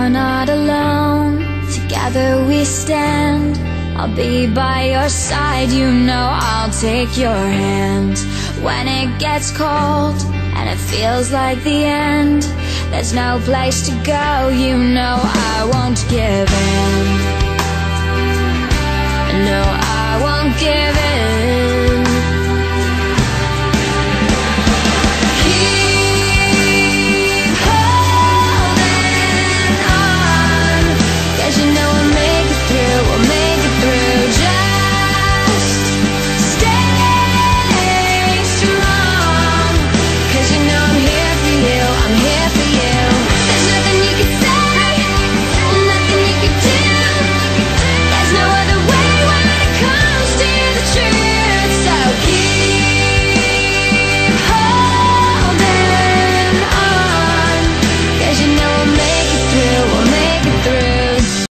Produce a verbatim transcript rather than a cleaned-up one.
you're not alone. Together we stand. I'll be by your side, you know I'll take your hand. When it gets cold and it feels like the end, there's no place to go, you know I won't give in.